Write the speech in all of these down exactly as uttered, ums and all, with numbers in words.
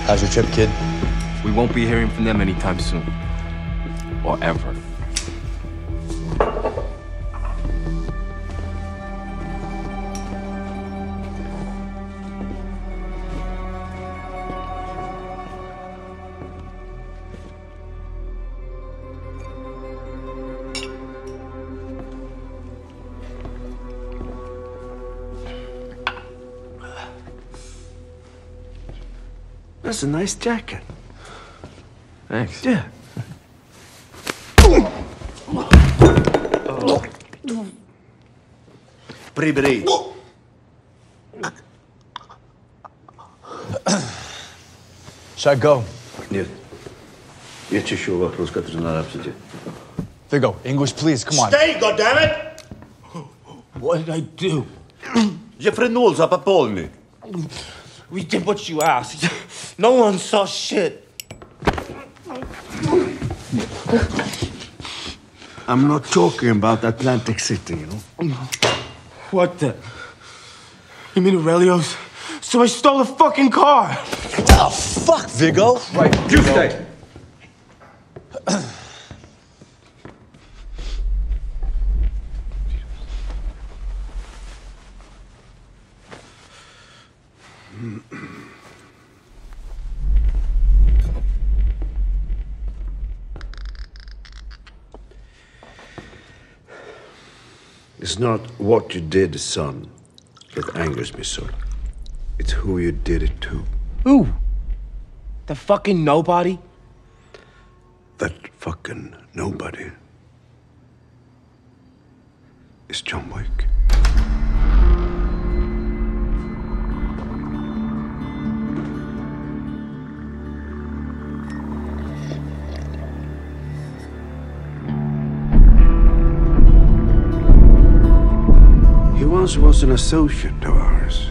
How's your trip, kid? We won't be hearing from them anytime soon. Or ever. That's a nice jacket. Thanks. Yeah. Briberi. Should I go? Нет. Я чищу вопрос, который надо обсудить. Viggo, English, please, come on. Stay, goddammit! What did I do? Я френулся по полной. We did what you asked. No one saw shit. I'm not talking about Atlantic City, you know? What the? You mean Aurelio's? So I stole a fucking car! Oh, fuck, Viggo! Right, You stay! It's not what you did, son, that angers me so. It's who you did it to. Who? The fucking nobody? That fucking nobody is John Wick. He once was an associate of ours.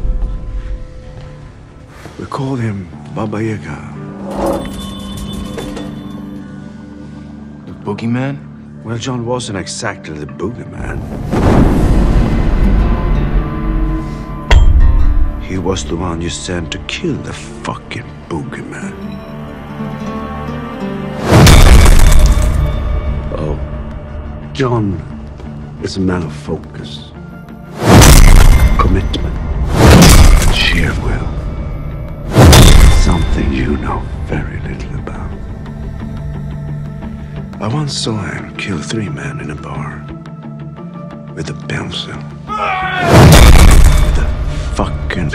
We called him Baba Yaga. The boogeyman? Well, John wasn't exactly the boogeyman. He was the one you sent to kill the fucking boogeyman. Oh, John is a man of focus, commitment, and sheer will. Something you know very little about. I once saw him kill three men in a bar with a pencil. With a fucking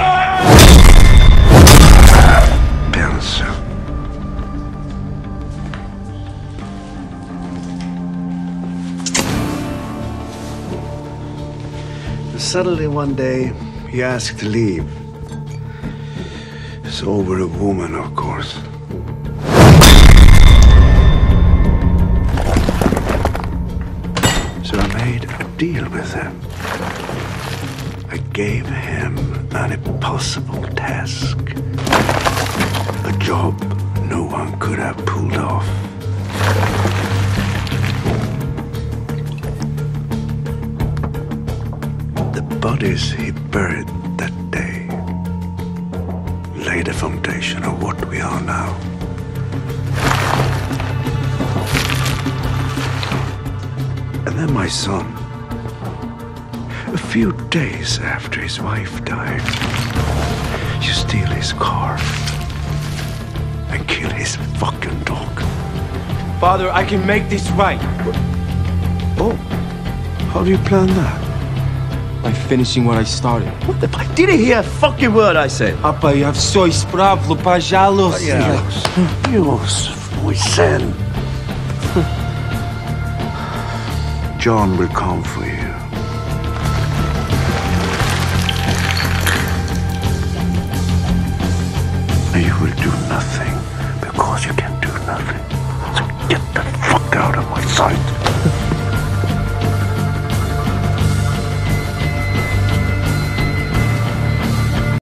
pencil. Suddenly one day, he asked to leave. It's over a woman, of course. So I made a deal with him. I gave him an impossible task. A job no one could have pulled off. The bodies he buried that day lay the foundation of what we are now. And then my son, a few days after his wife died, you steal his car and kill his fucking dog. Father, I can make this right. Oh, how do you plan that? By finishing what I started. What the fuck? Did you hear a fucking word I said? Papa, я все исправлю, пожалуйста. Dios, Dios, muy sen. John will come for you. And you will do nothing.